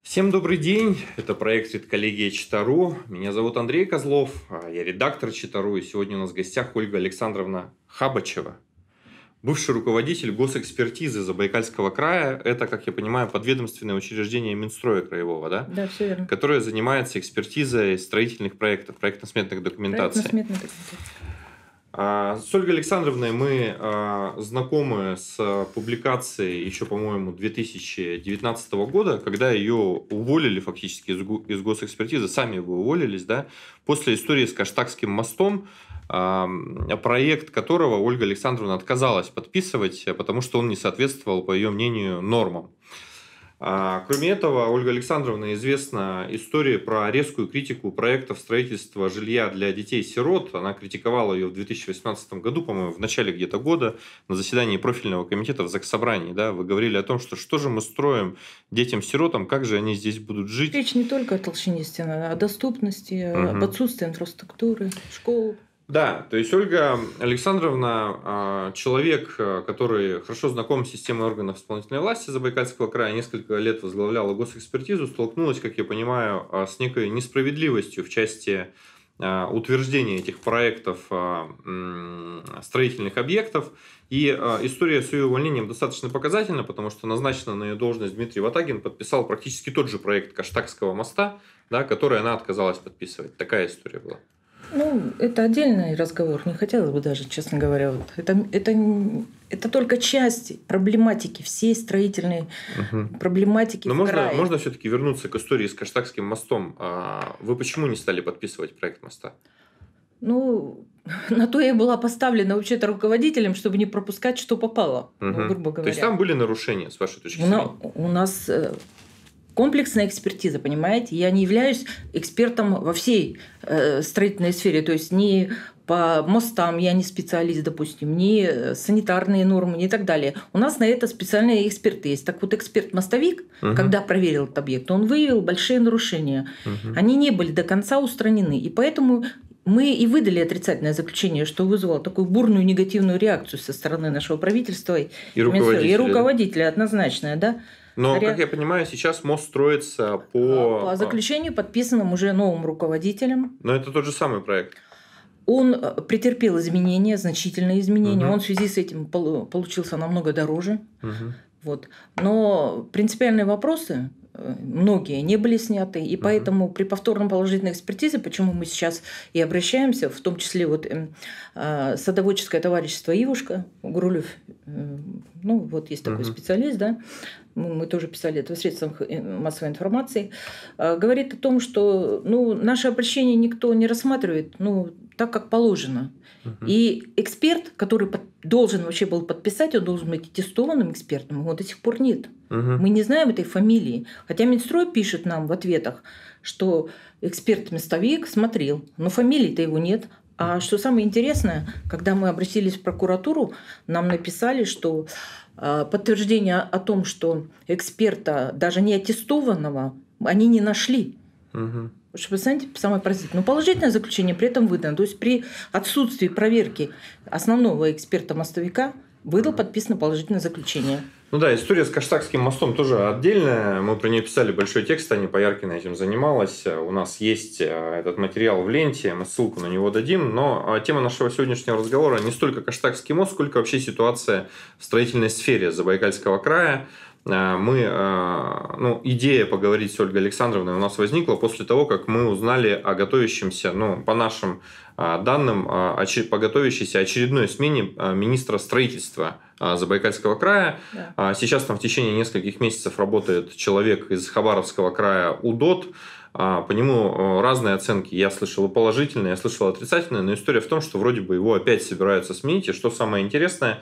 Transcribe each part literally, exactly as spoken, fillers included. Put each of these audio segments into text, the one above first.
Всем добрый день, это проект «Редколлегия Чита.ру». Меня зовут Андрей Козлов, я редактор Чита.ру, и сегодня у нас в гостях Ольга Александровна Хабачева, бывший руководитель госэкспертизы Забайкальского края. Это, как я понимаю, подведомственное учреждение Минстроя краевого, да? Да, все верно. Которое занимается экспертизой строительных проектов, проектно-сметных документаций. Проектно-сметная документация. С Ольгой Александровной мы знакомы с публикацией еще, по-моему, две тысячи девятнадцатого года, когда ее уволили фактически из госэкспертизы, сами вы уволились, да, после истории с Каштакским мостом, проект которого Ольга Александровна отказалась подписывать, потому что он не соответствовал, по ее мнению, нормам. Кроме этого, Ольга Александровна известна историей про резкую критику проектов строительства жилья для детей-сирот. Она критиковала ее в две тысячи восемнадцатом году, по-моему, в начале где-то года, на заседании профильного комитета в Заксобрании. Да, вы говорили о том, что что же мы строим детям-сиротам, как же они здесь будут жить. Речь не только о толщине стены, а о доступности, угу. об отсутствии инфраструктуры, школ. Да, то есть Ольга Александровна человек, который хорошо знаком с системой органов исполнительной власти Забайкальского края, несколько лет возглавляла госэкспертизу, столкнулась, как я понимаю, с некой несправедливостью в части утверждения этих проектов строительных объектов. И история с ее увольнением достаточно показательна, потому что назначенный на ее должность Дмитрий Ватагин подписал практически тот же проект Каштакского моста, да, который она отказалась подписывать. Такая история была. Ну, это отдельный разговор. Не хотелось бы даже, честно говоря. Вот. Это, это, это только часть проблематики, всей строительной угу. проблематики Но в можно, крае. можно все-таки вернуться к истории с Каштакским мостом. Вы почему не стали подписывать проект моста? Ну, на то я была поставлена вообще-то руководителем, чтобы не пропускать, что попало, угу. ну, грубо говоря. То есть там были нарушения, с вашей точки зрения? Но у нас комплексная экспертиза, понимаете? Я не являюсь экспертом во всей э, строительной сфере, то есть ни по мостам я не специалист, допустим, ни санитарные нормы, ни так далее. У нас на это специальные эксперты есть. Так вот, эксперт-мостовик, угу. когда проверил этот объект, он выявил большие нарушения. Угу. Они не были до конца устранены, и поэтому мы и выдали отрицательное заключение, что вызвало такую бурную негативную реакцию со стороны нашего правительства и, и руководителя, и руководителя однозначная, да. Но, как я понимаю, сейчас мост строится по... По заключению, подписанному уже новым руководителем. Но это тот же самый проект. Он претерпел изменения, значительные изменения. Угу. Он в связи с этим получился намного дороже. Угу. Вот. Но принципиальные вопросы многие не были сняты, и поэтому угу. при повторном положительной экспертизе, почему мы сейчас и обращаемся, в том числе вот э, садоводческое товарищество «Ивушка», Гурулев, э, ну вот есть такой угу. специалист, да, мы тоже писали это в средствах массовой информации, э, говорит о том, что ну, наше обращение никто не рассматривает, ну, так, как положено. Uh-huh. И эксперт, который под, должен вообще был подписать, он должен быть аттестованным экспертом, его до сих пор нет. Uh-huh. Мы не знаем этой фамилии. Хотя Минстрой пишет нам в ответах, что эксперт-местовик смотрел, но фамилии-то его нет. А что самое интересное, когда мы обратились в прокуратуру, нам написали, что э, подтверждение о том, что эксперта, даже не аттестованного, они не нашли. Uh-huh. Вы знаете, самое поразительное. Но положительное заключение при этом выдано. То есть при отсутствии проверки основного эксперта-мостовика выдал подписано положительное заключение. Ну да, история с Каштакским мостом тоже отдельная. Мы про нее писали большой текст, Аня Пояркина этим занималась. У нас есть этот материал в ленте, мы ссылку на него дадим. Но тема нашего сегодняшнего разговора не столько Каштакский мост, сколько вообще ситуация в строительной сфере Забайкальского края. Мы, ну, идея поговорить с Ольгой Александровной у нас возникла после того, как мы узнали о готовящемся, ну, по нашим данным, по готовящейся очередной смене министра строительства Забайкальского края. Да. Сейчас там в течение нескольких месяцев работает человек из Хабаровского края УДОТ. По нему разные оценки. Я слышал и положительные, я слышал отрицательные, но история в том, что вроде бы его опять собираются сменить. И что самое интересное,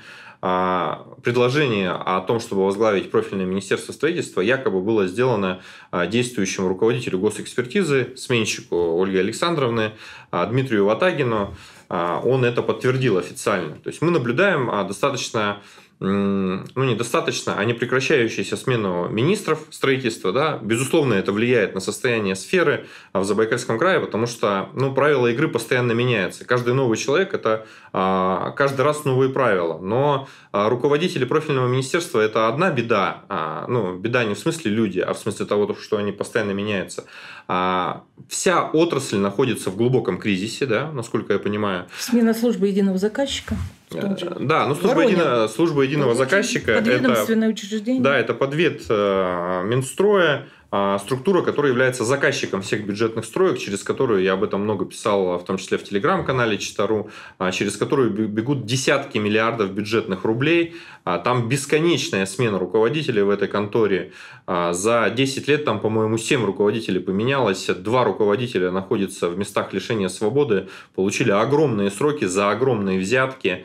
предложение о том, чтобы возглавить профильное министерство строительства, якобы было сделано действующему руководителю госэкспертизы, сменщику Ольги Александровны, Дмитрию Ватагину. Он это подтвердил официально. То есть мы наблюдаем достаточно ну, недостаточно, а непрекращающаяся смена министров строительства, да, безусловно, это влияет на состояние сферы в Забайкальском крае, потому что, ну, правила игры постоянно меняются. Каждый новый человек – это а, каждый раз новые правила. Но а, руководители профильного министерства – это одна беда. А, ну, беда не в смысле люди, а в смысле того, что они постоянно меняются. А, вся отрасль находится в глубоком кризисе, да, насколько я понимаю. Смена службы единого заказчика. Да, ну служба, едино, служба единого вот, заказчика подведомственное это, учреждение. Да, это подвед э, Минстроя, э, структура, которая является заказчиком всех бюджетных строек, через которую я об этом много писал, в том числе в телеграм-канале Чита.ру, э, через которую бегут десятки миллиардов бюджетных рублей. Э, там бесконечная смена руководителей в этой конторе. Э, за десять лет там, по-моему, семь руководителей поменялось, два руководителя находятся в местах лишения свободы, получили огромные сроки за огромные взятки.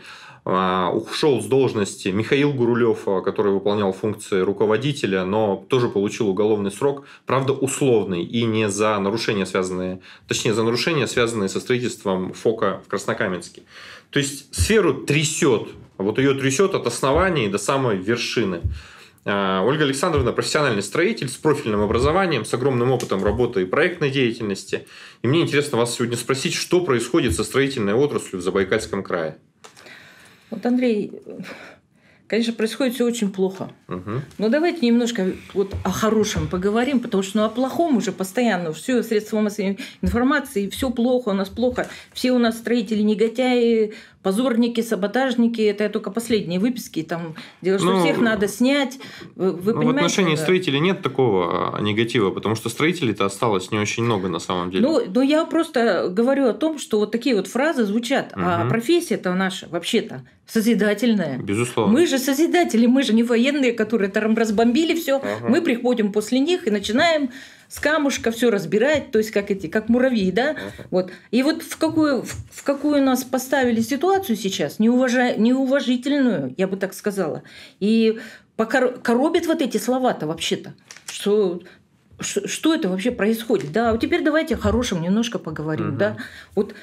Ушел с должности Михаил Гурулев, который выполнял функции руководителя, но тоже получил уголовный срок, правда условный, и не за нарушения, связанные, точнее за нарушения, связанные со строительством ФОКа в Краснокаменске. То есть сферу трясет, вот ее трясет от основания до самой вершины. Ольга Александровна профессиональный строитель с профильным образованием, с огромным опытом работы и проектной деятельности. И мне интересно вас сегодня спросить, что происходит со строительной отраслью в Забайкальском крае. Вот, Андрей, конечно, происходит все очень плохо. Угу. Но давайте немножко вот о хорошем поговорим, потому что ну, о плохом уже постоянно. Все средства массовой информации, все плохо, у нас плохо. Все у нас строители негодяи, позорники, саботажники. Это только последние выписки. Там дело, что ну, всех надо снять. Вы, вы ну, понимаете? В отношении да? строителей нет такого негатива, потому что строителей-то осталось не очень много на самом деле. Ну, но я просто говорю о том, что вот такие вот фразы звучат. Угу. А профессия-то наша вообще-то созидательная. Безусловно. Мы же созидатели, мы же не военные, которые там разбомбили все. Ага. Мы приходим после них и начинаем с камушка все разбирать, то есть как эти, как муравьи, да. Ага. Вот. И вот в какую, в, в какую нас поставили ситуацию сейчас, неуважа, неуважительную, я бы так сказала. И покор, коробят вот эти слова-то вообще-то, что... Что это вообще происходит? Да, вот теперь давайте о хорошем немножко поговорим. Угу. Да? Вот,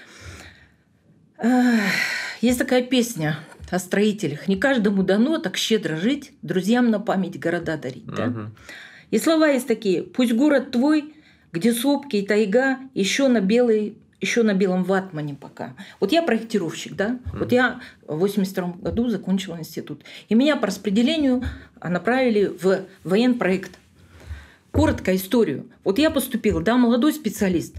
э, есть такая песня о строителях. Не каждому дано так щедро жить, друзьям на память города дарить. Да? Угу. И слова есть такие. Пусть город твой, где сопки и тайга, еще на белой, еще на белом ватмане пока. Вот я проектировщик, да. Угу. Вот я в восемьдесят втором году закончила институт. И меня по распределению направили в военпроект. Коротко историю. Вот я поступила, да, молодой специалист.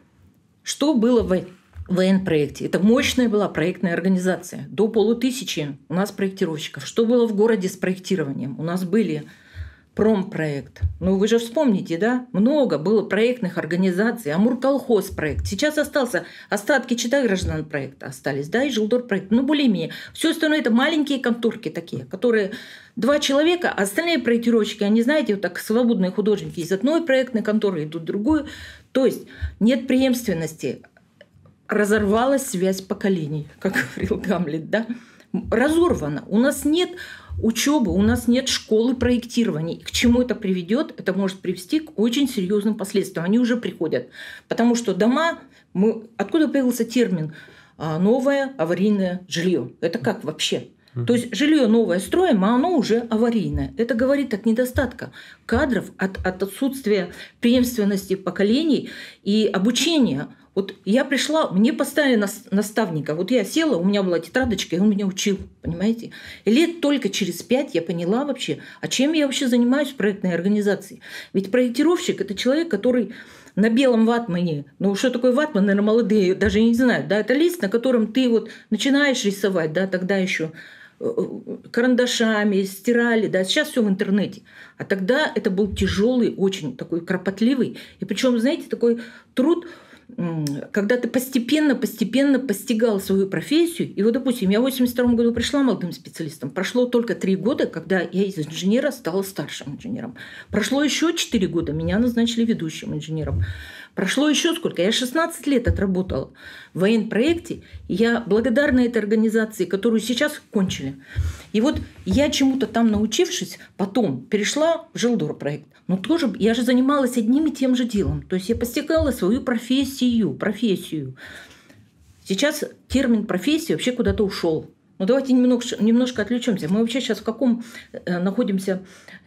Что было в военпроекте? Это мощная была проектная организация. До полутысячи у нас проектировщиков. Что было в городе с проектированием? У нас были промпроект. Ну, вы же вспомните, да? Много было проектных организаций. Амурколхоз проект. Сейчас остался остатки Чита граждан проекта остались, да, и Жилдор проект. Ну, более-менее. Все остальное это маленькие конторки такие, которые два человека, а остальные проектировщики, они, знаете, вот так свободные художники из одной проектной конторы идут в другую. То есть нет преемственности. Разорвалась связь поколений, как говорил Гамлет, да? Разорвана. У нас нет учебы, у нас нет школы проектирования. И к чему это приведет? Это может привести к очень серьезным последствиям. Они уже приходят. Потому что дома... Мы... Откуда появился термин «новое аварийное жилье»? Это как вообще? Mm-hmm. То есть жилье новое строим, а оно уже аварийное. Это говорит от недостатка кадров, от, от отсутствия преемственности поколений и обучения. Вот я пришла, мне поставили наставника. Вот я села, у меня была тетрадочка, и он меня учил, понимаете? И лет только через пять я поняла вообще, а чем я вообще занимаюсь в проектной организации. Ведь проектировщик – это человек, который на белом ватмане, ну что такое ватман, наверное, молодые даже не знают, да, это лист, на котором ты вот начинаешь рисовать, да, тогда еще карандашами, стирали, да, сейчас все в интернете. А тогда это был тяжелый, очень такой кропотливый, и причем, знаете, такой труд, когда ты постепенно-постепенно постигал свою профессию. И вот, допустим, я в восемьдесят втором году пришла молодым специалистом. Прошло только три года, когда я из инженера стала старшим инженером. Прошло еще четыре года, меня назначили ведущим инженером. Прошло еще сколько? Я шестнадцать лет отработала в военпроекте. И я благодарна этой организации, которую сейчас кончили. И вот я чему-то там научившись, потом перешла в Жилдор проект. Но тоже я же занималась одним и тем же делом. То есть я постигала свою профессию. профессию. Сейчас термин профессия вообще куда-то ушел. Ну, давайте немножко, немножко отвлечемся. Мы вообще сейчас в каком э, находимся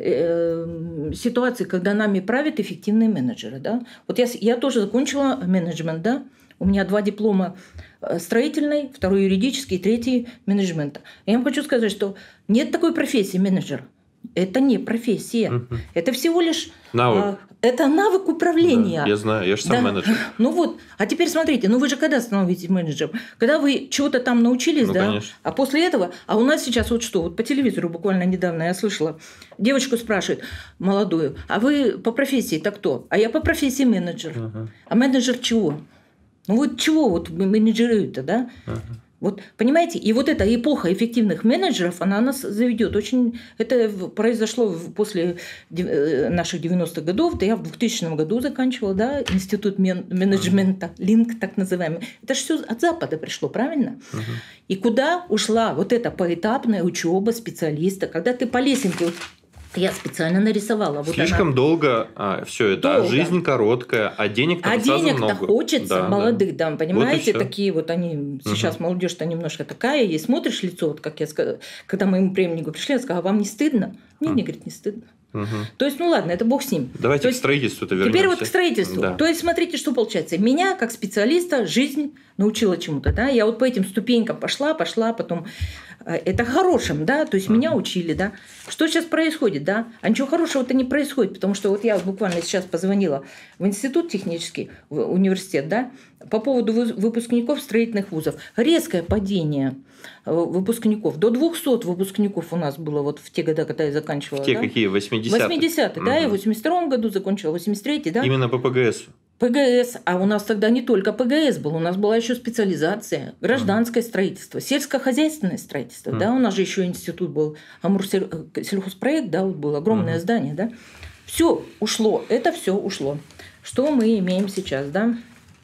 э, ситуации, когда нами правят эффективные менеджеры, да? Вот я, я тоже закончила менеджмент, да? У меня два диплома строительный, второй юридический, третий менеджмента. Я вам хочу сказать, что нет такой профессии менеджер. Это не профессия. Uh-huh. Это всего лишь навык. А, это навык управления. Да, я знаю, я же сам да. менеджер. Ну вот, а теперь смотрите, ну вы же когда становитесь менеджером? Когда вы чего-то там научились, ну, да? Конечно. А после этого, а у нас сейчас вот что, вот по телевизору буквально недавно я слышала, девочку спрашивают, молодую, а вы по профессии-то кто? А я по профессии менеджер. Uh-huh. А менеджер чего? Ну вот чего вот менеджеры-то, да? Uh-huh. Вот, понимаете, и вот эта эпоха эффективных менеджеров, она нас заведет. Очень это произошло после наших девяностых годов. Да я в двухтысячном году заканчивала, да, институт менеджмента, линк так называемый. Это же все от Запада пришло, правильно? Uh-huh. И куда ушла вот эта поэтапная учеба специалиста, когда ты по лесенке... Вот, я специально нарисовала. Вот Слишком она... долго а, все это, долго. Жизнь короткая, а денег-то а денег-то много. хочется, да, молодых, да, да понимаете, вот такие вот они, сейчас угу. молодежь-то немножко такая, и смотришь лицо, вот как я сказала, когда моему преемнику пришли, я сказала, а вам не стыдно? Мне, угу. не говорит, не стыдно. Угу. То есть, ну ладно, это бог с ним. Давайте То к есть, строительству-то вернемся. Теперь вот к строительству. Да. То есть, смотрите, что получается. Меня, как специалиста, жизнь научила чему-то. Да? Я вот по этим ступенькам пошла, пошла, потом... Это хорошим, да, то есть uh-huh. меня учили, да. Что сейчас происходит, да? А ничего хорошего-то не происходит, потому что вот я буквально сейчас позвонила в институт технический, в университет, да, по поводу выпускников строительных вузов. Резкое падение выпускников. До двухсот выпускников у нас было вот в те годы, когда я заканчивала. В те да? какие? восьмидесятые? восьмидесятые, uh-huh. да, я в восемьдесят втором году закончила, в восемьдесят третьем, да. Именно по ПГС. ПГС, а у нас тогда не только ПГС был, у нас была еще специализация, гражданское mm. строительство, сельскохозяйственное строительство, mm. да, у нас же еще институт был, Амурсельхозпроект, да, вот было огромное mm. здание, да, все ушло, это все ушло. Что мы имеем сейчас, да,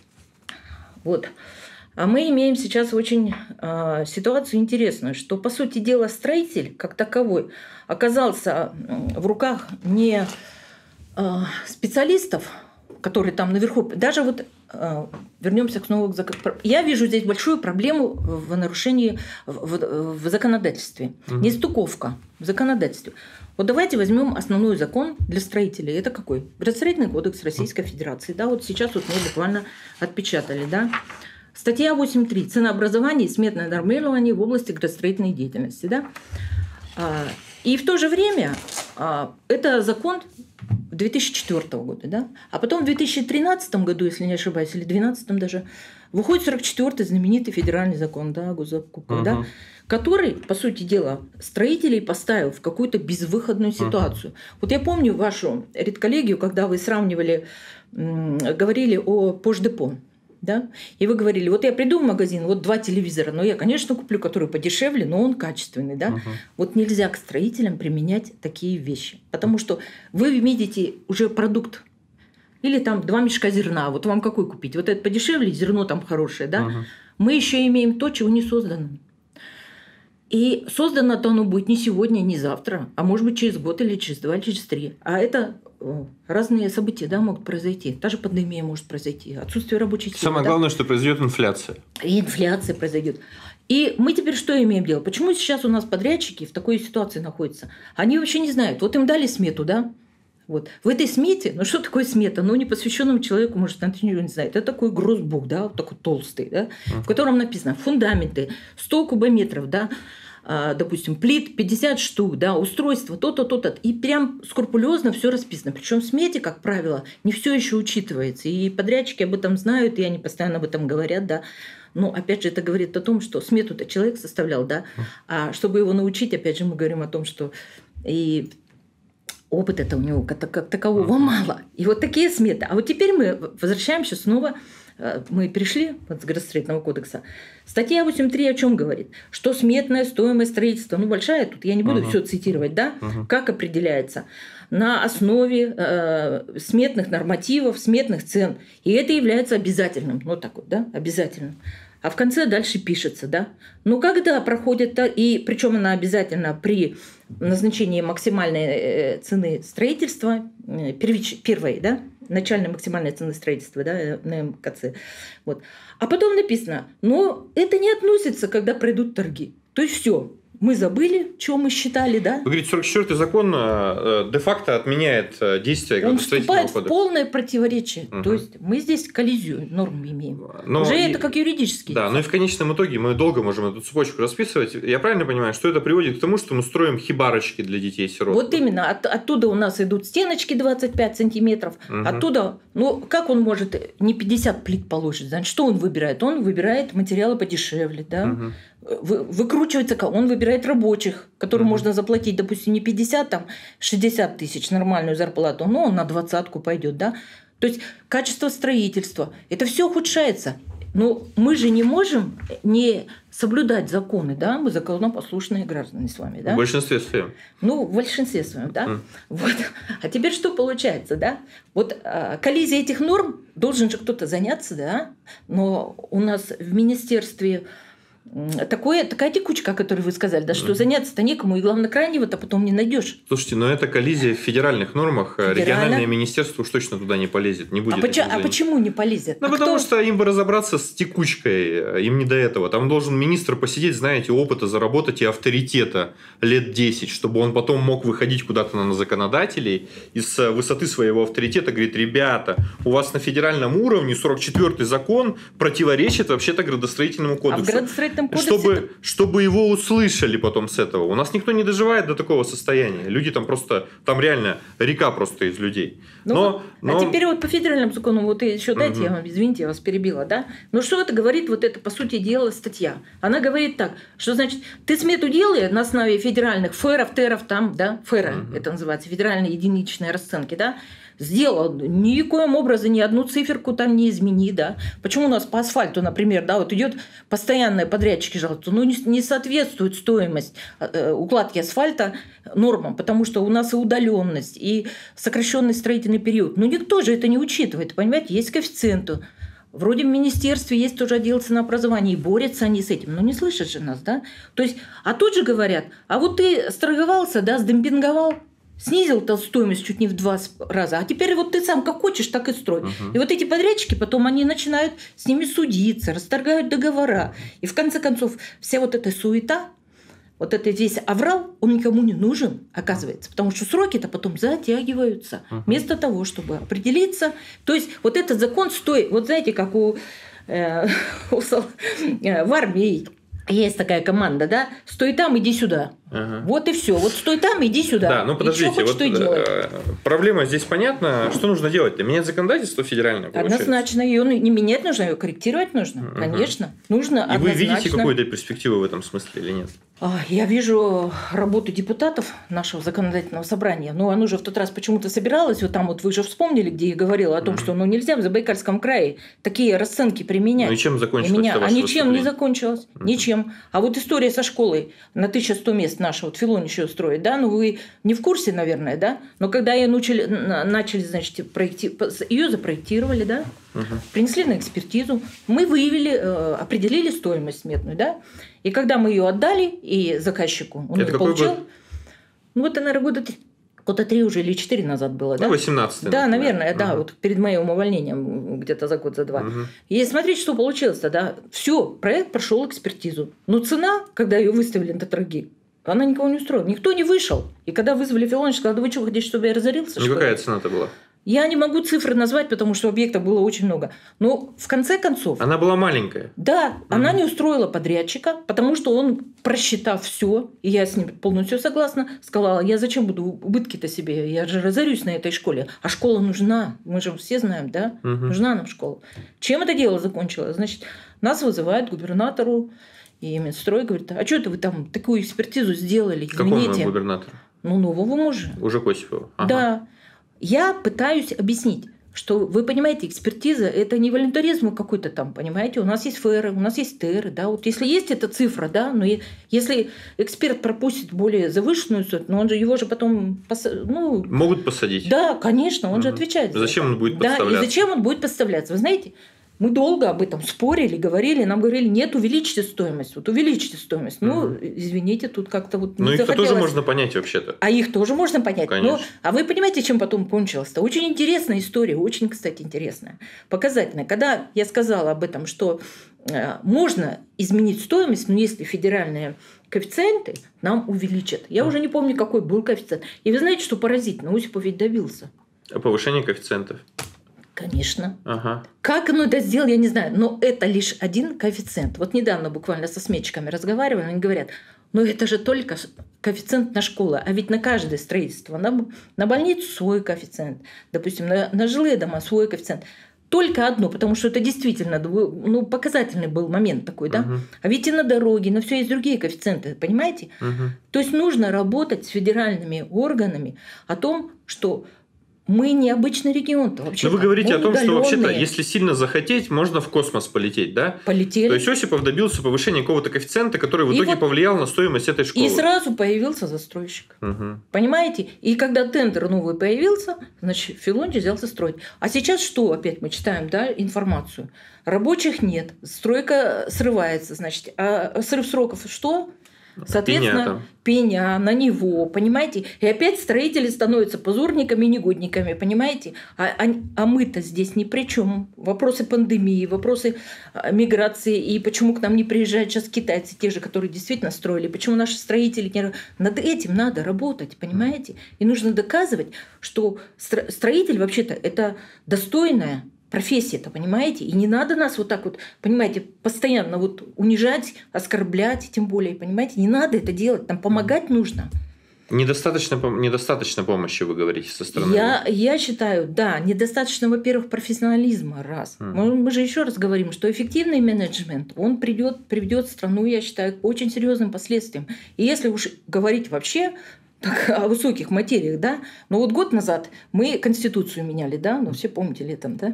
вот, а мы имеем сейчас очень э, ситуацию интересную, что, по сути дела, строитель, как таковой, оказался в руках не э, специалистов, которые там наверху. Даже вот э, вернемся к снова к закону. Я вижу здесь большую проблему в нарушении в, в, в законодательстве. Угу. Нестыковка в законодательстве. Вот давайте возьмем основной закон для строителей. Это какой? Градостроительный кодекс Российской Федерации. Да, вот сейчас вот мы буквально отпечатали. Да? Статья восемь точка три. Ценообразование и сметное нормирование в области градостроительной деятельности. Да? И в то же время это закон две тысячи четвёртого года, да? А потом в две тысячи тринадцатом году, если не ошибаюсь, или две тысячи двенадцатом даже, выходит сорок четвёртый знаменитый федеральный закон, да, о госзакупках, uh-huh. да, который, по сути дела, строителей поставил в какую-то безвыходную ситуацию. Uh-huh. Вот я помню вашу редколлегию, когда вы сравнивали, говорили о пождепо. Да? И вы говорили, вот я приду в магазин, вот два телевизора, но я, конечно, куплю, который подешевле, но он качественный. Да? Uh-huh. Вот нельзя к строителям применять такие вещи, потому что вы видите уже продукт, или там два мешка зерна, вот вам какой купить? Вот это подешевле, зерно там хорошее, да? Uh-huh. Мы еще имеем то, чего не создано. И создано-то оно будет не сегодня, не завтра, а может быть через год или через два, или через три. А это разные события, да, могут произойти. Та же пандемия может произойти, отсутствие рабочей силы. Самое да? главное, что произойдет инфляция. И инфляция произойдет. И мы теперь что имеем дело? Почему сейчас у нас подрядчики в такой ситуации находятся? Они вообще не знают. Вот им дали смету, да? Вот. В этой смете, ну что такое смета? Ну, непосвященному человеку, может, это ничего не знает. Это такой гроссбук, да, вот такой толстый, да, uh-huh. в котором написано фундаменты, сто кубометров, да, допустим, плит пятьдесят штук, да, устройство, то-то, то-то. И прям скрупулезно все расписано. Причем в смете, как правило, не все еще учитывается. И подрядчики об этом знают, и они постоянно об этом говорят, да. Но, опять же, это говорит о том, что смету-то человек составлял, да. А чтобы его научить, опять же, мы говорим о том, что и опыта-то у него как, как такового мало. И вот такие сметы. А вот теперь мы возвращаемся снова. Мы перешли от градостроительного кодекса. Статья восемь точка три о чем говорит? Что сметная стоимость строительства, ну большая тут, я не буду uh-huh. все цитировать, да, uh-huh. как определяется, на основе э, сметных нормативов, сметных цен. И это является обязательным, ну так вот, да, обязательным. А в конце дальше пишется, да. Ну когда проходит, и причем она обязательно при назначении максимальной цены строительства, первич, первой, да, начальной максимальной цены строительства, да, на эм ка цэ. Вот. А потом написано, но это не относится, когда пройдут торги. То есть все. Мы забыли, что мы считали, да? Вы говорите, сорок четвёртый закон де-факто отменяет действие Он градостроительного вступает кодекса. в полное противоречие. Угу. То есть мы здесь коллизию норм имеем. Но Уже и... это как юридический. Да, но и в конечном итоге мы долго можем эту цепочку расписывать. Я правильно понимаю, что это приводит к тому, что мы строим хибарочки для детей-сирот? Вот именно. От, оттуда у нас идут стеночки двадцать пять сантиметров. Угу. Оттуда, ну, как он может не пятьдесят плит положить? Значит, что он выбирает? Он выбирает материалы подешевле, да? Угу. Выкручивается, он выбирает рабочих, которым mm-hmm. можно заплатить, допустим, не пятьдесят, там, шестьдесят тысяч нормальную зарплату, но он на двадцатку пойдет, да. То есть качество строительства, это все ухудшается. Но мы же не можем не соблюдать законы, да, мы законопослушные граждане с вами, да. В большинстве своем. Ну, в большинстве своем, да. Mm. Вот. А теперь что получается, да? Вот а, коллизия этих норм должен же кто-то заняться, да, но у нас в министерстве Такое, такая текучка, о которой вы сказали, да, что заняться-то некому, и главное, крайнего-то потом не найдешь. Слушайте, но это коллизия в федеральных нормах. Федерально? Региональное министерство уж точно туда не полезет, не будет. А, поч- а почему не полезет? Ну, а потому кто? что им бы разобраться с текучкой, им не до этого. Там должен министр посидеть, знаете, опыта заработать и авторитета лет десять, чтобы он потом мог выходить куда-то на законодателей и с высоты своего авторитета говорит: ребята, у вас на федеральном уровне сорок четвёртый закон противоречит вообще-то градостроительному кодексу. А в градостроительном кодексе Чтобы, это... чтобы его услышали потом с этого. У нас никто не доживает до такого состояния. Люди там просто, там реально река просто из людей. Ну, но, но... А теперь вот по федеральному закону, вот еще дайте, угу. я вам, извините, я вас перебила, да? Но что это говорит, вот это, по сути дела, статья? Она говорит так, что, значит, ты смету делай на основе федеральных фэров, теров, там, да, фэра, угу. это называется, федеральные единичные расценки, да? Сделал, никоим образом ни одну циферку там не измени, да. Почему у нас по асфальту, например, да, вот идет постоянные подрядчики жалуются, ну не, не соответствует стоимость э, укладки асфальта нормам, потому что у нас и удаленность, и сокращенный строительный период. Но никто же это не учитывает, понимаете, есть коэффициенты. Вроде в министерстве есть тоже отдел ценообразования, и борются они с этим. Но не слышат же нас, да. То есть, а тут же говорят, а вот ты сторговался, да, сдемпинговал, снизил стоимость чуть не в два раза, а теперь вот ты сам как хочешь, так и строй. Uh-huh. И вот эти подрядчики потом они начинают с ними судиться, расторгают договора. И в конце концов вся вот эта суета, вот этот весь аврал, он никому не нужен, оказывается, потому что сроки-то потом затягиваются. Uh-huh. Вместо того, чтобы определиться. То есть вот этот закон стоит, вот знаете, как у, э, у э, в армии есть такая команда, да, стой там, иди сюда. Ага. Вот и все. Вот стой там, иди сюда. Да, ну подождите, хочешь, вот э, проблема здесь понятна. Что нужно делать? Менять законодательство федеральное? Однозначно. Ее не менять нужно, ее корректировать нужно. Угу. Конечно. Нужно И однозначно. вы видите какую-то перспективу в этом смысле или нет? Я вижу работу депутатов нашего законодательного собрания. Ну, оно же в тот раз почему-то собиралось. Вот там вот вы же вспомнили, где я говорила о том, угу. что ну, нельзя в Забайкальском крае такие расценки применять. Ну и чем закончилось меня... ваше А ничем не выступление? закончилось. Угу. Ничем. А вот история со школой на тысячу сто мест наша, вот Филон еще строит, да, ну вы не в курсе, наверное, да, но когда ее начали, начали значит, проекти... ее запроектировали, да, угу. принесли на экспертизу, мы выявили, определили стоимость сметную, да, и когда мы ее отдали и заказчику, он это ее получил, год? ну вот, наверное, года три, года три уже или четыре назад было, да? Ну, восемнадцатый. Да, наверное, да, угу. вот перед моим увольнением где-то за год, за два. Угу. И смотрите, что получилось-то, да, все, проект прошел экспертизу, но цена, когда ее выставили на торги, она никого не устроила. Никто не вышел. И когда вызвали Филоныча, сказали: да вы что, хотите, чтобы я разорился? Ну, какая цена-то была? Я не могу цифры назвать, потому что объектов было очень много. Но в конце концов... Она была маленькая. Да, угу. она не устроила подрядчика, потому что он, просчитав все, и я с ним полностью согласна, сказала: я зачем буду убытки-то себе? Я же разорюсь на этой школе. А школа нужна. Мы же все знаем, да? Угу. Нужна нам школа. Чем это дело закончилось? Значит, нас вызывают к губернатору, и Минстрой говорит: а что это вы там такую экспертизу сделали? Какому губернатору? Ну, нового мужа. Уже Косипова. Ага. Да. Я пытаюсь объяснить, что, вы понимаете, экспертиза – это не волюнтаризм какой-то там, понимаете? У нас есть фэры, у нас есть теры, да? Вот если есть эта цифра, да, но если эксперт пропустит более завышенную сумму, но он же его же потом… Ну, могут посадить. Да, конечно, он угу. же отвечает. Зачем он будет подставляться? подставляться? Да, и зачем он будет подставляться? Вы знаете, мы долго об этом спорили, говорили, нам говорили: нет, увеличьте стоимость, вот увеличьте стоимость. Ну, угу. извините, тут как-то вот не Ну, их захотелось. тоже можно понять вообще-то. А их тоже можно понять. Конечно. Но, а вы понимаете, чем потом кончилось-то? Очень интересная история, очень, кстати, интересная, показательная. Когда я сказала об этом, что э, можно изменить стоимость, но если федеральные коэффициенты нам увеличат. Я уже не помню, какой был коэффициент. И вы знаете, что поразительно? Осипов ведь добился. Повышение коэффициентов. Конечно. Ага. Как оно это сделал, я не знаю. Но это лишь один коэффициент. Вот недавно буквально со сметчиками разговаривали, они говорят, ну это же только коэффициент на школу, а ведь на каждое строительство, на, на больницу свой коэффициент, допустим, на, на жилые дома свой коэффициент. Только одно, потому что это действительно ну, показательный был момент такой, да? Uh-huh. А ведь и на дороге, на все есть другие коэффициенты, понимаете? Uh-huh. То есть нужно работать с федеральными органами о том, что мы не обычный регион-то вообще. Но вы говорите о том, что вообще-то, если сильно захотеть, можно в космос полететь, да? Полетели. То есть Осипов добился повышения какого-то коэффициента, который в и итоге вот повлиял на стоимость этой школы. И сразу появился застройщик. Угу. Понимаете? И когда тендер новый появился, значит, Филонти взялся строить. А сейчас что опять мы читаем, да, информацию? Рабочих нет, стройка срывается, значит. А срыв сроков что? Соответственно, пеня на него, понимаете? И опять строители становятся позорниками и негодниками, понимаете? А, а, а мы-то здесь ни при чем. Вопросы пандемии, вопросы миграции, и почему к нам не приезжают сейчас китайцы, те же, которые действительно строили, почему наши строители не... Над этим надо работать, понимаете? И нужно доказывать, что строитель вообще-то это достойная профессия-то, понимаете? И не надо нас вот так вот, понимаете, постоянно вот унижать, оскорблять, тем более, понимаете? Не надо это делать, нам помогать нужно. Недостаточно, недостаточно помощи, вы говорите, со стороны. Я, я считаю, да, недостаточно, во-первых, профессионализма, раз. Mm. Мы, мы же еще раз говорим, что эффективный менеджмент, он придет, приведет страну, я считаю, к очень серьезным последствиям. И если уж говорить вообще так, о высоких материях, да. Но вот год назад мы Конституцию меняли, да, ну все помните летом, да.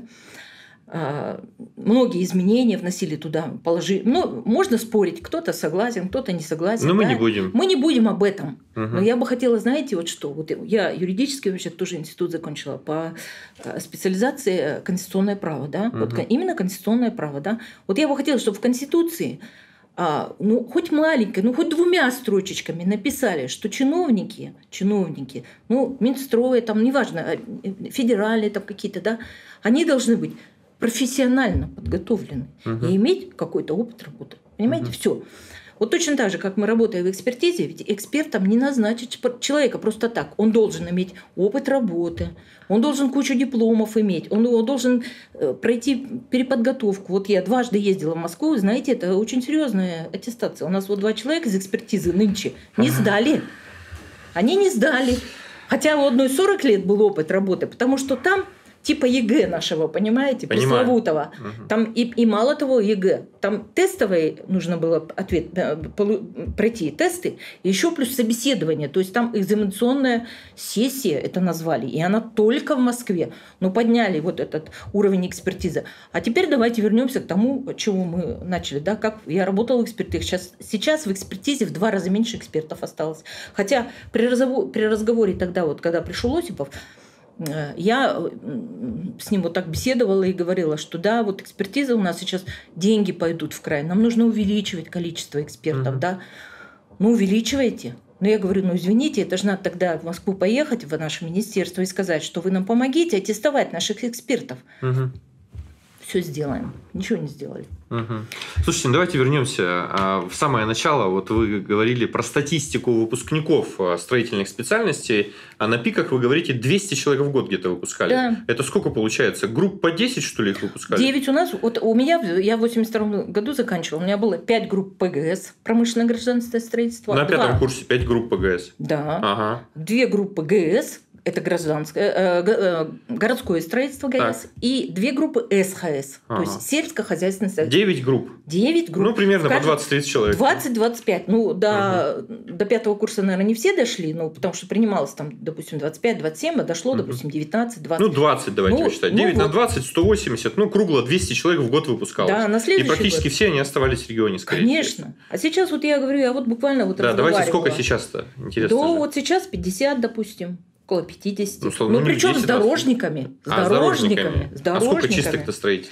А, многие изменения вносили туда, положили. Ну, можно спорить, кто-то согласен, кто-то не согласен. Но да? мы не будем. Мы не будем об этом. Угу. Но я бы хотела, знаете, вот что. Вот я юридический вообще тоже институт закончила по специализации конституционное право, да. Угу. Вот именно конституционное право, да. Вот я бы хотела, чтобы в Конституции А, ну, хоть маленькой, ну, хоть двумя строчечками написали, что чиновники, чиновники, ну, Минстроя, там, неважно, федеральные там какие-то, да, они должны быть профессионально подготовлены угу. и иметь какой-то опыт работы. Понимаете, угу. все. Вот точно так же, как мы работаем в экспертизе, ведь экспертом не назначить человека просто так. Он должен иметь опыт работы, он должен кучу дипломов иметь, он, он должен пройти переподготовку. Вот я дважды ездила в Москву, знаете, это очень серьезная аттестация. У нас вот два человека из экспертизы нынче не сдали. Они не сдали. Хотя у одной сорок лет был опыт работы, потому что там типа ЕГЭ нашего, понимаете, Понимаю. пресловутого. Угу. Там и, и мало того ЕГЭ. Там тестовый нужно было ответ, пройти тесты, и еще плюс собеседование. То есть там экзаменационная сессия, это назвали. И она только в Москве. Но подняли вот этот уровень экспертизы. А теперь давайте вернемся к тому, чего мы начали. Да? Как я работала в экспертизе. Сейчас, сейчас в экспертизе в два раза меньше экспертов осталось. Хотя при разговоре, при разговоре тогда, вот, когда пришел Осипов, я с ним вот так беседовала и говорила, что да, вот экспертиза у нас сейчас, деньги пойдут в край, нам нужно увеличивать количество экспертов, mm-hmm. да, ну увеличивайте. Но я говорю, ну извините, это же надо тогда в Москву поехать, в наше министерство и сказать, что вы нам помогите аттестовать наших экспертов. Mm-hmm. Все сделаем. Ничего не сделали. Угу. Слушайте, ну давайте вернемся в самое начало. Вот вы говорили про статистику выпускников строительных специальностей, а на пиках вы говорите двести человек в год где-то выпускали. Да. Это сколько получается? Групп по десять, что ли, их выпускали? девять у нас. Вот у меня, я в восемьдесят втором году заканчивала, у меня было пять групп ПГС, промышленное гражданское строительство. На пятом курсе пять групп ПГС? Да. Ага. Две группы ГС. Это гражданское, э, городское строительство ГАЭС, так. И две группы СХС, ага. то есть сельскохозяйственное строительство. Девять групп? Девять групп. Ну, примерно по двадцать-тридцать человек. двадцать-двадцать пять. Ну, до, угу. до пятого курса, наверное, не все дошли, ну, потому что принималось там, допустим, двадцать пять двадцать семь, а дошло, угу. допустим, девятнадцать-двадцать. Ну, двадцать давайте ну, считать. девять ну, на двадцать, сто восемьдесят, ну, кругло двести человек в год выпускалось. Да, на следующий И практически год. Все они оставались в регионе, скорее всего. Конечно. А сейчас вот я говорю, я вот буквально вот да, давайте сколько сейчас-то? Интересно. Да, вот сейчас пятьдесят, допустим. Около пятидесяти. Ну, ну, ну причем с дорожниками. С, а, дорожниками, с дорожниками. С дорожниками. А сколько чистых-то строителей?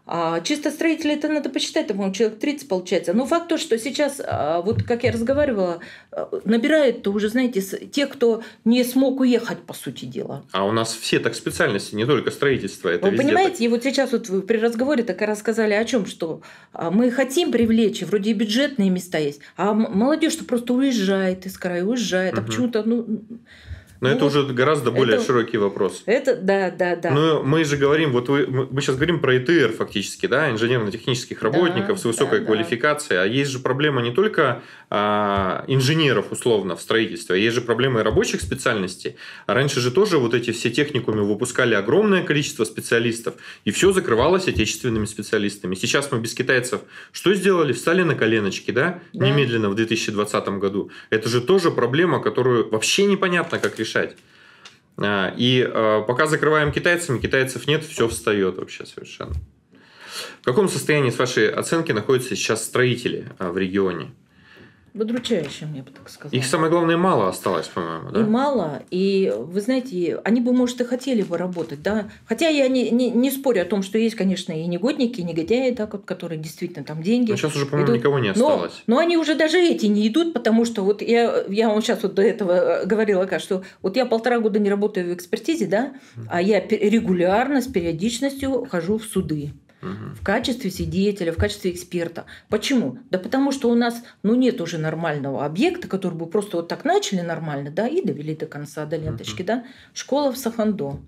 А чисто строители, это надо посчитать, там, человек тридцать получается. Но факт то, что сейчас, вот как я разговаривала, набирают-то уже, знаете, те, кто не смог уехать, по сути дела. А у нас все так специальности, не только строительство. Это Вы понимаете, так. И вот сейчас вот вы при разговоре так и рассказали о чем, что мы хотим привлечь, вроде и бюджетные места есть, а молодежь-то просто уезжает из края, уезжает, угу. а почему-то... ну Но ну, это уже гораздо более это, широкий вопрос. Это, да, да, да. Но мы же говорим, вот вы, мы сейчас говорим про ИТР фактически, да, инженерно-технических работников да, с высокой да, квалификацией, да. А есть же проблема не только а, инженеров, условно, в строительстве, а есть же проблема и рабочих специальностей. А раньше же тоже вот эти все техникумы выпускали огромное количество специалистов, и все закрывалось отечественными специалистами. Сейчас мы без китайцев что сделали? Встали на коленочки, да, да. немедленно в две тысячи двадцатом году. Это же тоже проблема, которую вообще непонятно, как решить. решать. И пока закрываем китайцами, китайцев нет, все встает вообще совершенно. В каком состоянии, с вашей оценки, находятся сейчас строители в регионе? В удручающем, я бы так сказала. Их, самое главное, мало осталось, по-моему, да? И мало, и, вы знаете, они бы, может, и хотели бы работать, да. Хотя я не, не, не спорю о том, что есть, конечно, и негодники, и негодяи, да, которые действительно там деньги. Но сейчас уже, по-моему, идут. никого не осталось. Но, но они уже даже эти не идут, потому что вот я, я вам сейчас вот до этого говорила, что вот я полтора года не работаю в экспертизе, да, а я регулярно, с периодичностью хожу в суды. В качестве свидетеля, в качестве эксперта. Почему? Да потому что у нас ну, нет уже нормального объекта, который бы просто вот так начали нормально, да, и довели до конца, до ленточки, uh-huh. да. Школа в Сахандо.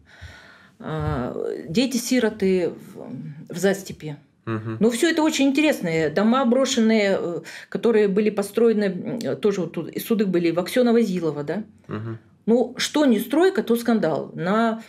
Дети-сироты в, в Застепе. Uh-huh. Ну, все это очень интересные. Дома брошенные, которые были построены, тоже вот тут, и суды были в Аксёново-Зилово, да. Uh-huh. Ну, что не стройка, то скандал. На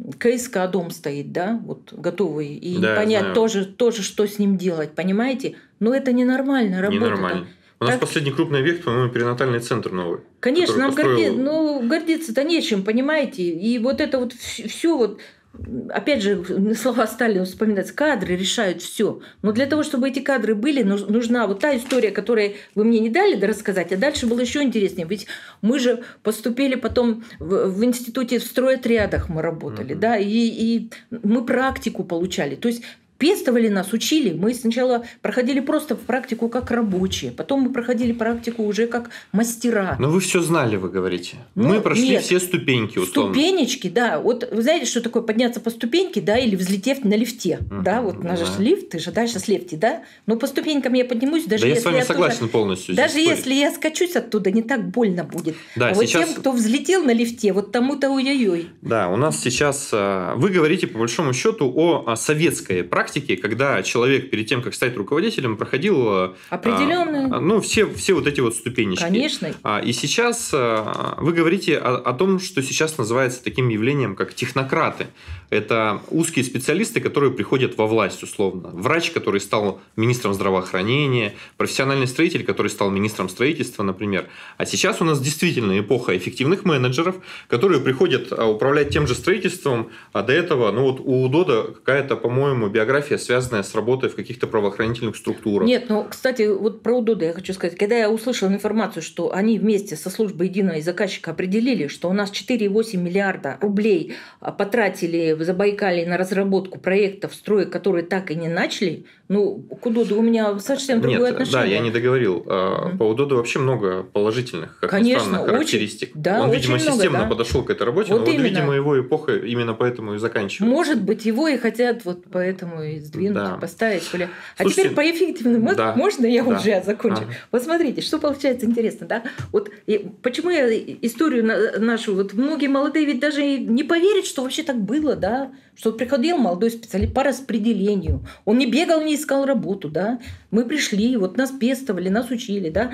КСК дом стоит, да, вот готовый, и да, понять тоже, тоже, что с ним делать, понимаете? Но это ненормальная работа. Ненормально. У нас так... последний крупный объект, по-моему, перинатальный центр новый. Конечно, нам построил... горди... ну, гордиться-то нечем, понимаете? И вот это вот все вот, опять же, слова Сталина вспоминаются, кадры решают все. Но для того, чтобы эти кадры были, нужна вот та история, которую вы мне не дали рассказать, а дальше было еще интереснее. Ведь мы же поступили потом в, в институте в стройотрядах мы работали, mm-hmm. да, и, и мы практику получали. То есть пестовали нас, учили. Мы сначала проходили просто практику как рабочие, потом мы проходили практику уже как мастера. Но вы все знали, вы говорите. Ну, мы прошли нет. все ступеньки, условно. Ступенечки, да. Вот вы знаете, что такое подняться по ступеньке, да, или взлетев на лифте, uh-huh. да, вот наш да. лифт, ты же дальше с лифте, да. Но по ступенькам я поднимусь, даже да если я с вами я согласен тоже, полностью. Даже если я скачусь оттуда, не так больно будет. Да, а сейчас... вот тем, кто взлетел на лифте, вот тому-то ой-ой-ой. Да, у нас сейчас вы говорите по большому счету о советской практике, когда человек перед тем, как стать руководителем, проходил определенные, а, ну, все, все вот эти вот ступенечки. Конечно. А, и сейчас а, вы говорите о, о том, что сейчас называется таким явлением, как технократы. Это узкие специалисты, которые приходят во власть, условно. Врач, который стал министром здравоохранения, профессиональный строитель, который стал министром строительства, например. А сейчас у нас действительно эпоха эффективных менеджеров, которые приходят управлять тем же строительством, а до этого, ну вот у УДОДа какая-то, по-моему, биография, связанная с работой в каких-то правоохранительных структурах. Нет, ну, кстати, вот про УДОДа я хочу сказать. Когда я услышала информацию, что они вместе со службой единого заказчика определили, что у нас четыре и восемь миллиарда рублей потратили в Забайкалье на разработку проектов строек, которые так и не начали, ну, к УДОДу у меня совсем другое Нет, отношение. Да, я не договорил. Mm-hmm. По УДОДу вообще много положительных, как Конечно, ни странно, характеристик. Очень, да, Он, очень видимо, много, системно да. подошел к этой работе, вот но вот, видимо, его эпоха именно поэтому и заканчивается. Может быть, его и хотят вот поэтому и сдвинуть, да. поставить. А Слушайте, теперь по эффективным, да, можно я да. уже закончу? Ага. Вот смотрите, что получается интересно, да? Вот и почему я историю нашу, вот многие молодые ведь даже не поверят, что вообще так было, да? Что приходил молодой специалист по распределению. Он не бегал, не искал работу, да? Мы пришли, вот нас пестовали, нас учили, да?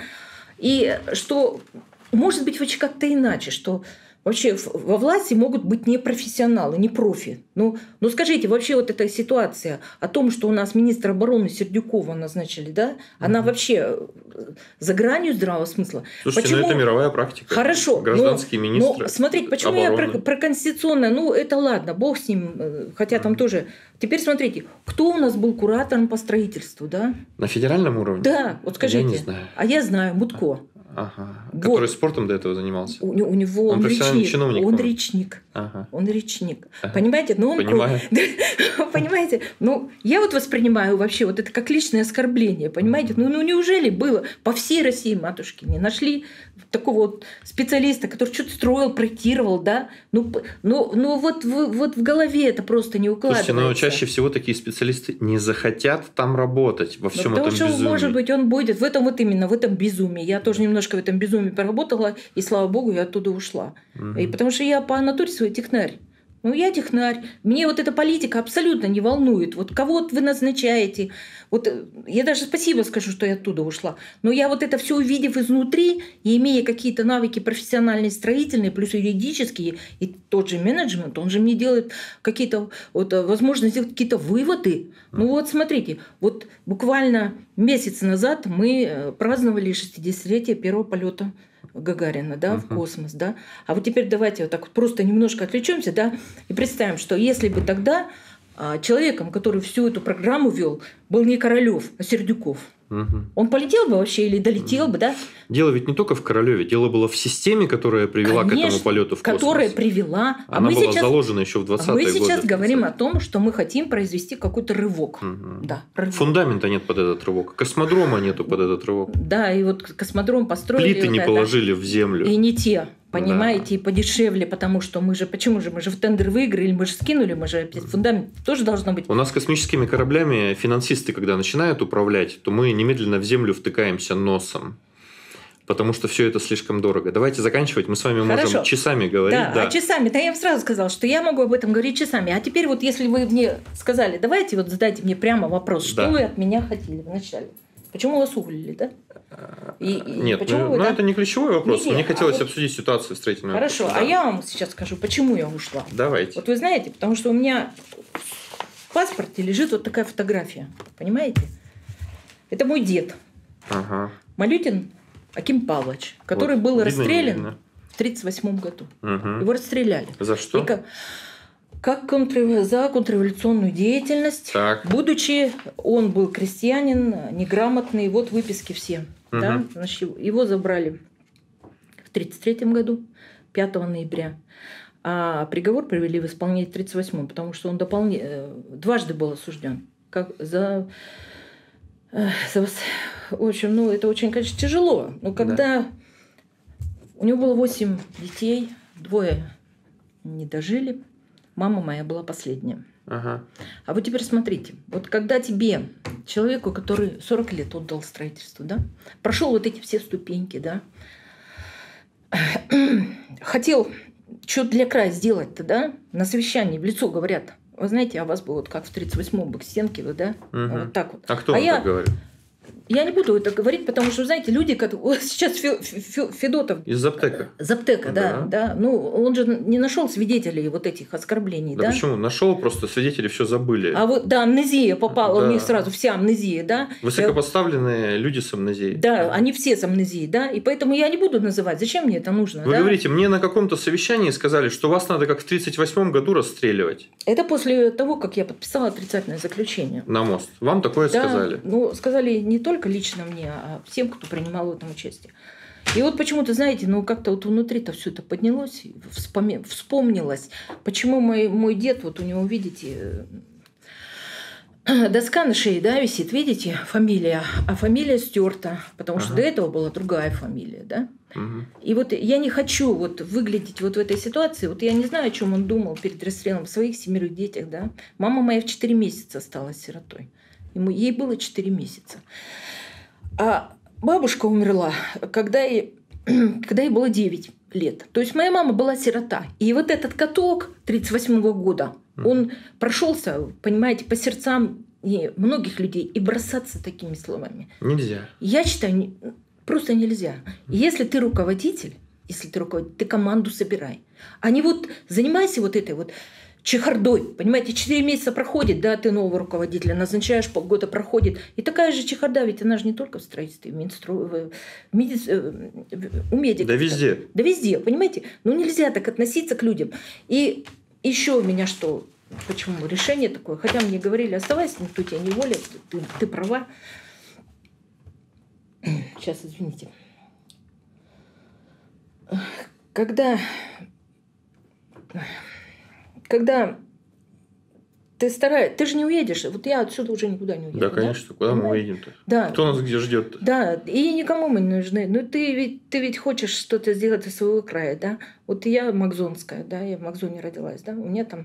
И что, может быть, вообще как-то иначе, что вообще во власти могут быть не профессионалы, не профи. Ну, ну скажите, вообще вот эта ситуация о том, что у нас министра обороны Сердюкова назначили, да? Она mm-hmm. вообще за гранью здравого смысла. Слушайте, почему... ну это мировая практика. Хорошо. Гражданские но, министры. Но, смотрите, почему обороны. я про, про конституционное? Ну, это ладно, бог с ним, хотя mm-hmm. там тоже... Теперь смотрите, кто у нас был куратором по строительству, да? На федеральном уровне? Да, вот скажите. Я не знаю. А я знаю, Мутко. Ага. Вот. Который спортом до этого занимался. У, у него он, он речник. чиновник. Он речник. Ага. Он речник. Ага. Понимаете? Но он... Понимаю. Понимаете? Ну, я вот воспринимаю вообще вот это как личное оскорбление. Понимаете? Ну, ну, неужели было по всей России, матушки, не нашли такого вот специалиста, который что-то строил, проектировал, да? Ну, ну, ну вот, вот в голове это просто не укладывается. Слушайте, но чаще всего такие специалисты не захотят там работать во всем этом безумии. Что, может быть, он будет в этом вот именно, в этом безумии. Я тоже немножко в этом безумии поработала, и, слава богу, я оттуда ушла. Угу. И потому что я по натуре своей технарь. Ну, я технарь. Мне вот эта политика абсолютно не волнует. Вот кого вы назначаете. Вот я даже спасибо скажу, что я оттуда ушла. Но я вот это все увидев изнутри, и имея какие-то навыки профессиональные, строительные, плюс юридические, и тот же менеджмент, он же мне делает какие-то, вот, возможность сделать какие-то выводы. Ну вот смотрите, вот буквально месяц назад мы праздновали шестидесятилетие первого полета Гагарина, да, uh-huh. в космос, да. А вот теперь давайте вот так вот просто немножко отвлечемся, да, и представим, что если бы тогда а, человеком, который всю эту программу вел, был не Королёв, а Сердюков, uh-huh. он полетел бы вообще или долетел uh-huh. бы, да? Дело ведь не только в Королёве, дело было в системе, которая привела Конечно, к этому полету в космос. Которая привела. Она а мы была сейчас, заложена еще в двадцатые годы. Мы сейчас годы, говорим о том, что мы хотим произвести какой-то рывок. Угу. Да, рывок. Фундамента нет под этот рывок, космодрома нету под этот рывок. Да, и вот космодром построили. Плиты не да, положили да. в землю. И не те. Понимаете, да. и подешевле, потому что мы же, почему же, мы же в тендер выиграли, мы же скинули, мы же фундамент тоже должно быть. У нас космическими кораблями финансисты, когда начинают управлять, то мы немедленно в землю втыкаемся носом. Потому что все это слишком дорого. Давайте заканчивать. Мы с вами Хорошо. можем часами говорить. Да, да. А часами. Да, я вам сразу сказала, что я могу об этом говорить часами. А теперь вот если вы мне сказали, давайте вот задайте мне прямо вопрос, что да. вы от меня хотели вначале. Почему вас уволили, да? И, и Нет, ну, вы, ну да? это не ключевой вопрос. Нет, Мне хотелось а вот... обсудить ситуацию строительную. Хорошо, да. А я вам сейчас скажу, почему я ушла. Давайте. Вот вы знаете, потому что у меня в паспорте лежит вот такая фотография. Понимаете? Это мой дед. Ага. Малютин Аким Павлович, который вот, был видно, расстрелян видно. в тридцать восьмом году. Угу. Его расстреляли. За что? И как, как контр... за контрреволюционную деятельность. Так. Будучи, он был крестьянин, неграмотный, вот выписки все. Угу. Да? Значит, его забрали в тридцать третьем году, пятого ноября. А приговор привели в исполнение в тридцать восьмом, потому что он допол... дважды был осужден. Как за... В общем, ну, это очень, конечно, тяжело. Но когда да. у него было восемь детей, двое не дожили, мама моя была последняя. Ага. А вот теперь смотрите, вот когда тебе, человеку, который сорок лет отдал строительству, да, прошел вот эти все ступеньки, да, хотел что для края сделать-то, да, на совещании в лицо говорят, вы знаете, а вас бы вот как в тридцать восьмом бы к стенке, вы, да? Угу. Вот так вот. А кто а он я... так говорит? Я не буду это говорить, потому что, знаете, люди, как сейчас Федотов... Из Заптека. Заптека, да, да, да. Ну, он же не нашел свидетелей вот этих оскорблений, да? Да почему? Нашел, просто свидетели все забыли. А вот, да, амнезия попала, да. у них сразу вся амнезия, да? Высокопоставленные люди с амнезией. Да, они все с амнезией, да, и поэтому я не буду называть. Зачем мне это нужно? Вы да? говорите, мне на каком-то совещании сказали, что вас надо как в тридцать восьмом году расстреливать. Это после того, как я подписала отрицательное заключение. На мост. Вам такое да, сказали? Ну, сказали не только лично мне, а всем, кто принимал в этом участие. И вот почему-то, знаете, ну как-то вот внутри-то все это поднялось, вспоми... вспомнилось, почему мой, мой дед, вот у него, видите, доска на шее, да, висит, видите, фамилия, а фамилия стерта, потому ага. что до этого была другая фамилия, да. Угу. И вот я не хочу вот выглядеть вот в этой ситуации, вот я не знаю, о чем он думал перед расстрелом, в своих семерых детях, да. Мама моя в четыре месяца осталась сиротой, ему, ей было четыре месяца. А бабушка умерла, когда ей, когда ей было девять лет. То есть моя мама была сирота. И вот этот каток тридцать восьмого года, mm-hmm. он прошелся, понимаете, по сердцам многих людей. И бросаться такими словами нельзя. Я считаю, просто нельзя. И если ты руководитель, если ты руководитель, ты команду собирай. А не вот занимайся вот этой вот чехардой, понимаете, четыре месяца проходит, да, ты нового руководителя назначаешь, полгода проходит. И такая же чехарда, ведь она же не только в строительстве, в Минстру... в меди... у медиков. Да везде. Да везде, понимаете. Ну нельзя так относиться к людям. И еще у меня что, почему решение такое, хотя мне говорили, оставайся, никто тебя не волит, ты, ты права. Сейчас, извините. Когда... когда ты стараешься, ты же не уедешь. Вот я отсюда уже никуда не уеду. Да, конечно. Да? Куда Понимаешь? Мы уедем-то? Да. Кто нас где ждет? Да, и никому мы не нужны. Но ты ведь, ты ведь хочешь что-то сделать из своего края, да? Вот я Макзонская, да, я в Макзоне родилась, да, у меня там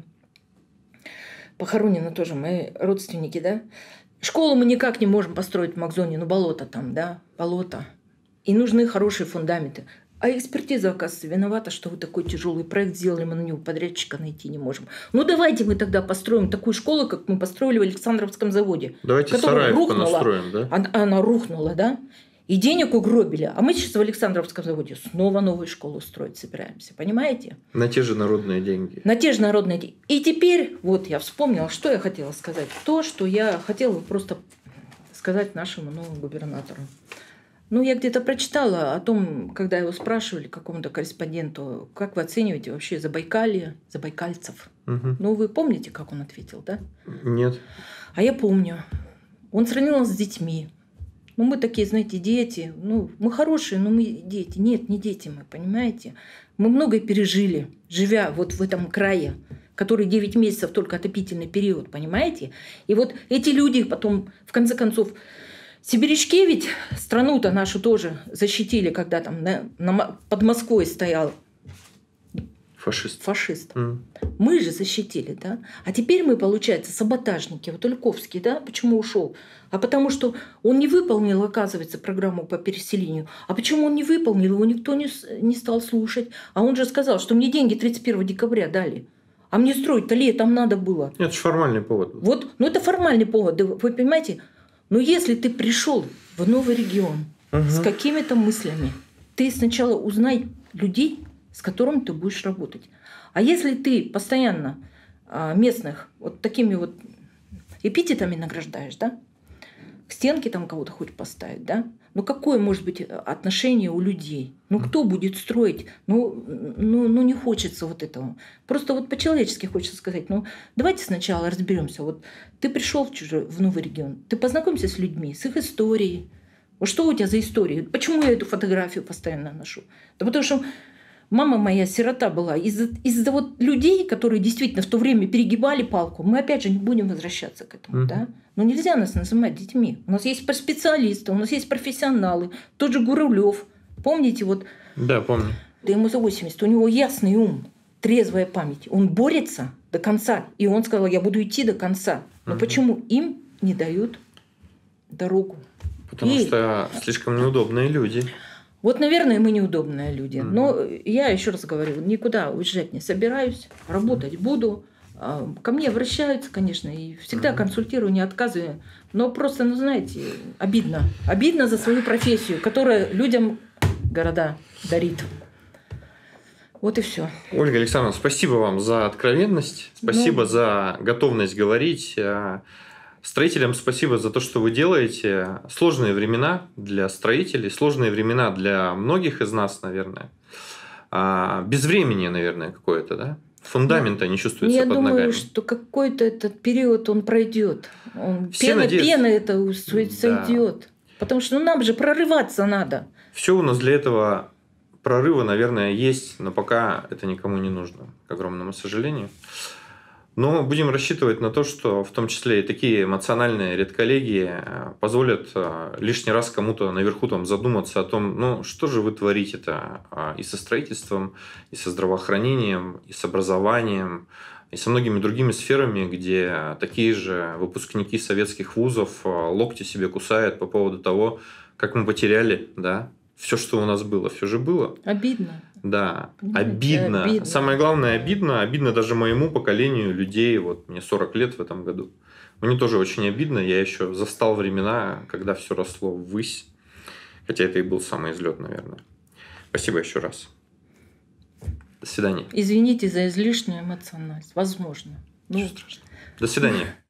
похоронены тоже мои родственники, да. Школу мы никак не можем построить в Макзоне, ну болото там, да, болото. И нужны хорошие фундаменты. А экспертиза, оказывается, виновата, что вы такой тяжелый проект сделали, мы на него подрядчика найти не можем. Ну давайте мы тогда построим такую школу, как мы построили в Александровском заводе. Давайте Сараев понастроим, да? Она, она рухнула, да? И денег угробили. А мы сейчас в Александровском заводе снова новую школу строить собираемся. Понимаете? На те же народные деньги. На те же народные деньги. И теперь, вот я вспомнила, что я хотела сказать. То, что я хотела просто сказать нашему новому губернатору. Ну, я где-то прочитала о том, когда его спрашивали, какому-то корреспонденту, как вы оцениваете вообще Забайкалье, забайкальцев. Угу. Ну, вы помните, как он ответил, да? Нет. А я помню. Он сравнил нас с детьми. Ну, мы такие, знаете, дети. Ну, мы хорошие, но мы дети. Нет, не дети мы, понимаете? Мы многое пережили, живя вот в этом крае, который девять месяцев только отопительный период, понимаете? И вот эти люди потом, в конце концов, сибирячки ведь страну-то нашу тоже защитили, когда там на, на, под Москвой стоял фашист. фашист. Mm. Мы же защитили, да? А теперь мы, получается, саботажники. Вот Ульковский, да, почему ушел? А потому что он не выполнил, оказывается, программу по переселению. А почему он не выполнил? Его никто не, не стал слушать. А он же сказал, что мне деньги тридцать первого декабря дали. А мне строить-то летом надо было. Это же формальный повод. Вот, ну это формальный повод. Вы понимаете? Но если ты пришел в новый регион угу. с какими-то мыслями, ты сначала узнай людей, с которыми ты будешь работать. А если ты постоянно местных вот такими вот эпитетами награждаешь, да, к стенке там кого-то хочешь поставить, да, ну какое может быть отношение у людей? Ну кто будет строить? Ну, ну, ну не хочется вот этого. Просто вот по-человечески хочется сказать, ну давайте сначала разберемся. Вот ты пришел в чужой, в новый регион, ты познакомься с людьми, с их историей. Вот что у тебя за история? Почему я эту фотографию постоянно ношу? Да потому что мама моя сирота была. Из-за, из-за вот людей, которые действительно в то время перегибали палку, мы опять же не будем возвращаться к этому. Mm-hmm. Да? Но нельзя нас называть детьми. У нас есть специалисты, у нас есть профессионалы. Тот же Гурулев. Помните? Вот, да, помню. Да ему за восемьдесят. У него ясный ум, трезвая память. Он борется до конца. И он сказал, я буду идти до конца. Но mm-hmm. почему им не дают дорогу? Потому и... что слишком неудобные люди. Вот, наверное, мы неудобные люди. Mm-hmm. Но я еще раз говорю, никуда уезжать не собираюсь, работать mm-hmm. буду. Ко мне обращаются, конечно, и всегда mm-hmm. консультирую, не отказываю. Но просто, ну, знаете, обидно. Обидно за свою профессию, которая людям города дарит. Вот и все. Ольга Александровна, спасибо вам за откровенность. Спасибо ну... за готовность говорить. Строителям спасибо за то, что вы делаете. Сложные времена для строителей, сложные времена для многих из нас, наверное. Безвременье, наверное, какое-то, да? Фундамента ну, не чувствуется под ногами. Я думаю, что какой-то этот период он пройдет. Он, пена, пена это сойдет. Да. Потому что ну, нам же прорываться надо. Все у нас для этого прорыва, наверное, есть, но пока это никому не нужно, к огромному сожалению. Но будем рассчитывать на то, что в том числе и такие эмоциональные редколлегии позволят лишний раз кому-то наверху там задуматься о том, ну что же вы творите-то и со строительством, и со здравоохранением, и с образованием, и со многими другими сферами, где такие же выпускники советских вузов локти себе кусают по поводу того, как мы потеряли, да, все, что у нас было, все же было. Обидно. Да, обидно. обидно. Самое главное, обидно. Обидно даже моему поколению людей. Вот мне сорок лет в этом году. Мне тоже очень обидно. Я еще застал времена, когда все росло ввысь. Хотя это и был самый излет, наверное. Спасибо еще раз. До свидания. Извините за излишнюю эмоциональность. Возможно. Ничего страшного. До свидания.